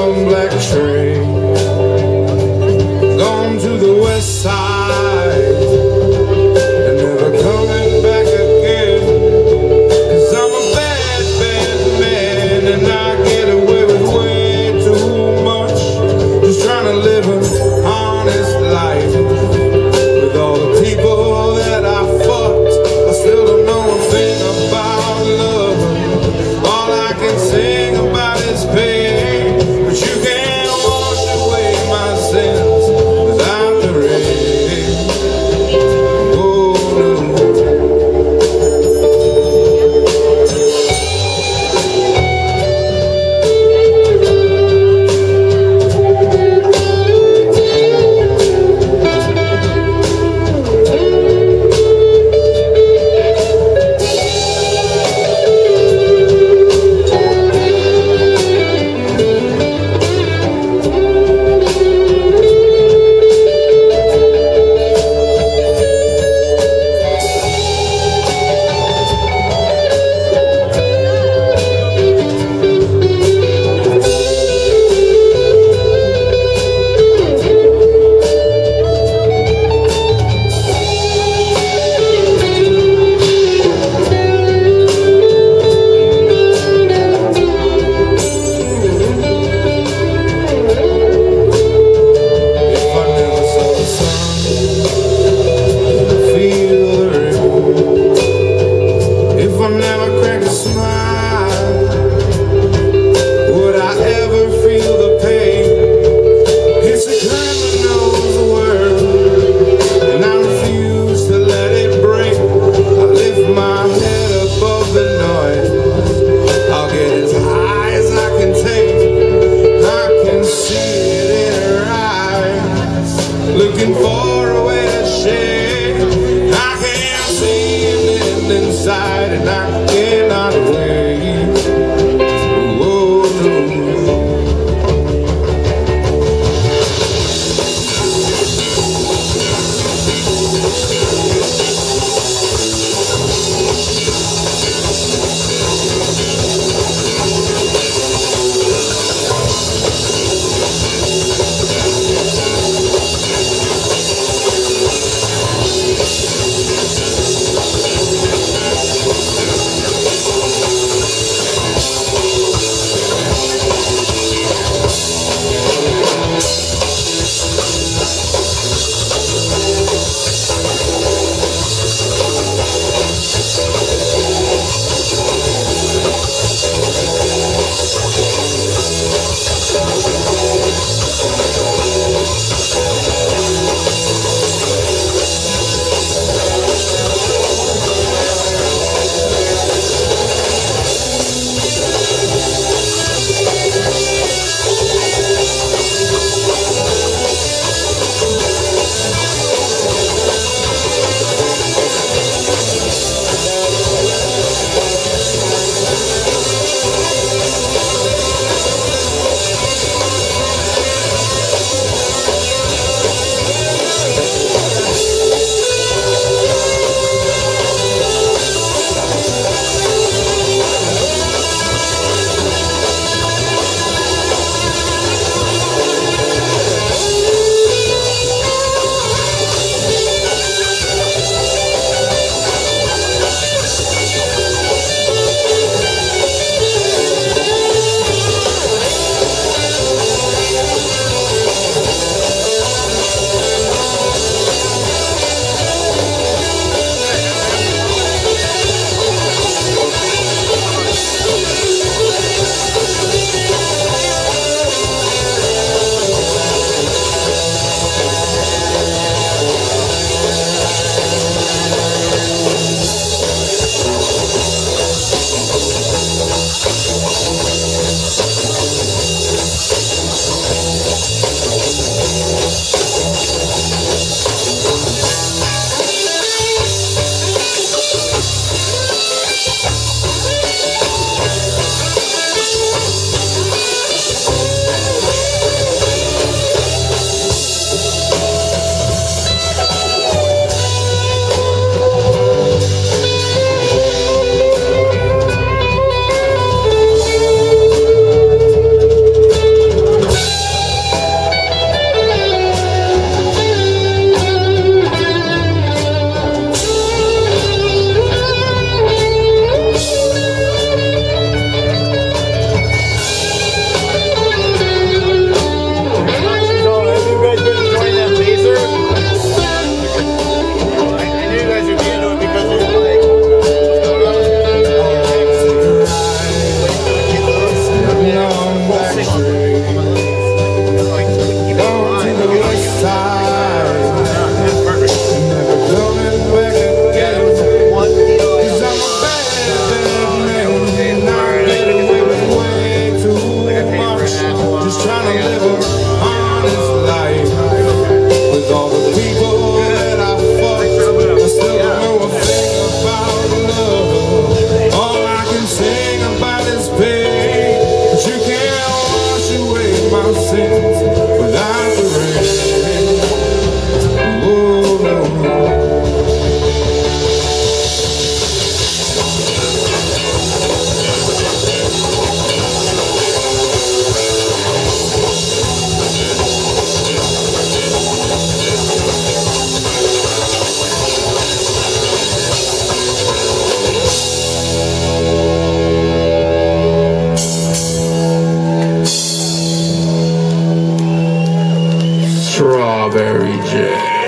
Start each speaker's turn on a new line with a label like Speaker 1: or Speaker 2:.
Speaker 1: long black train, gone to the west side and never coming back again. 'Cause I'm a bad, bad man, and I get away with way too much. Just trying to live an honest life with all the people that I fucked. I still don't know a thing about love. All I can sing about is pain, but you can't wash away my sins without the rain. wanna live an honest life with all the people that I fucked. I still don't know a thing about love. All I can sing about is pain, but you can't wash away my sins without the rain. Oh, no. Strawberry jam.